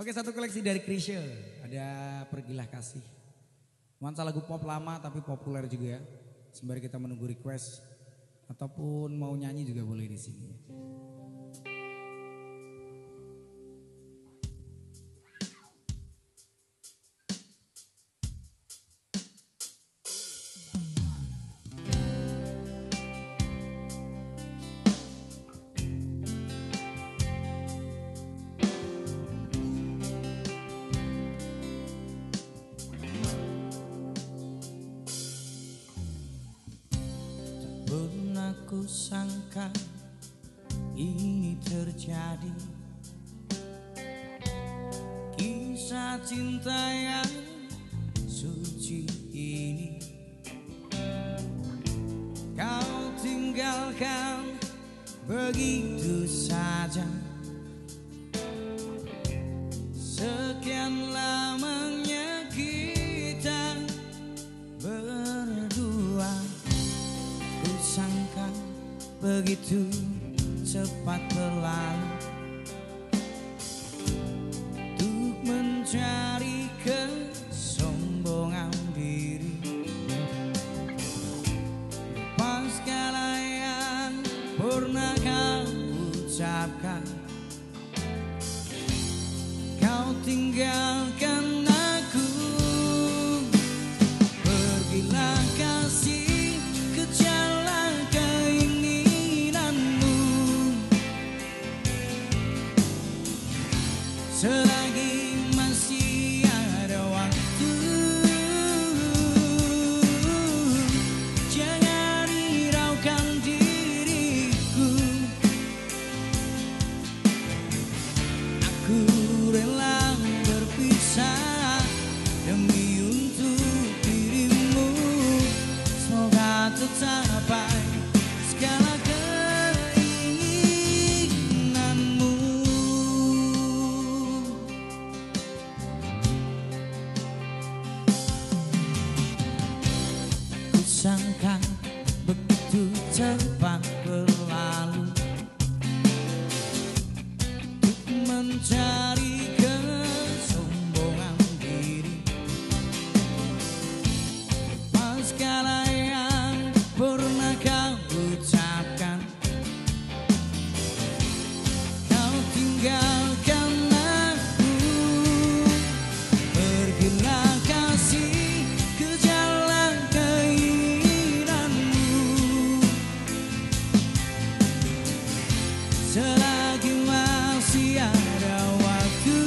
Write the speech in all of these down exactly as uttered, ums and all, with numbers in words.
Oke, satu koleksi dari Krisye. Ada Pergilah Kasih. Nuansa lagu pop lama tapi populer juga ya. Sembari kita menunggu request ataupun mau nyanyi juga boleh di sini. Pernah ku sangka ini terjadi, kisah cinta yang suci ini. Kau tinggalkan begitu saja, sekian lamanya kita berdua. Sangka begitu cepat berlalu untuk mencari kesombongan diri. Lupa segala yang pernah kau ucapkan, kau tinggalkan aku. Pergilah kasih ke jalan keinginanmu, selagi masih ada waktu. Jangan hiraukan diriku, aku rela berpisah demi untuk dirimu. Semoga tercapai segala keinginanmu. Kusangka begitu cepat berlalu untuk mencari kesombongan diri. Pas segala yang pernah kau ucapkan, kau tinggalkan aku. Pergilah kasih ke jalan keinginanmu, selagi masih ada waktu.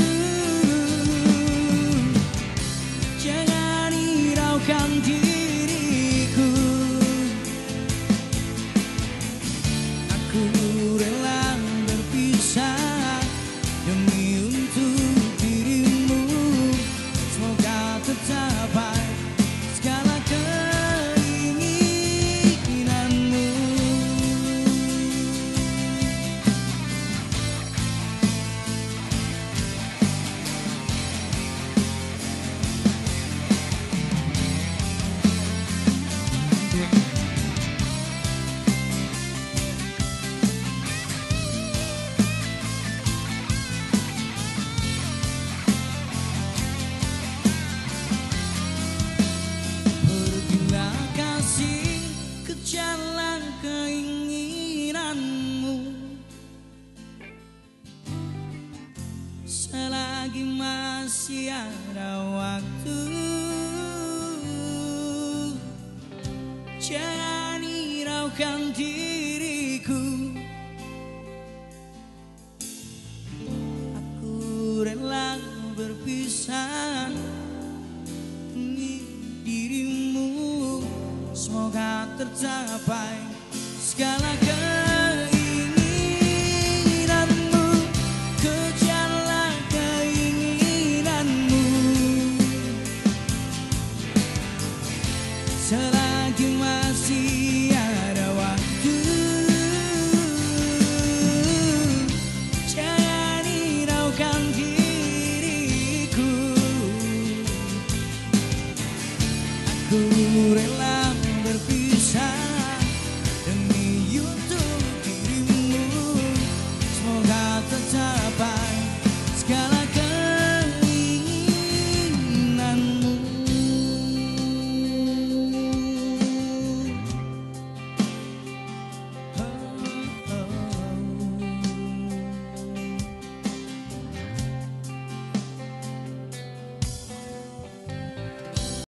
Jangan hiraukan diriku, aku rela berpisah demi untuk dirimu. Semoga tercapai segala keinginanmu. Pergilah kasih ke jalan keinginanmu, selagi masih ada waktu. Jangan hiraukan diriku, aku rela berpisah demi dirimu. Semoga tercapai segala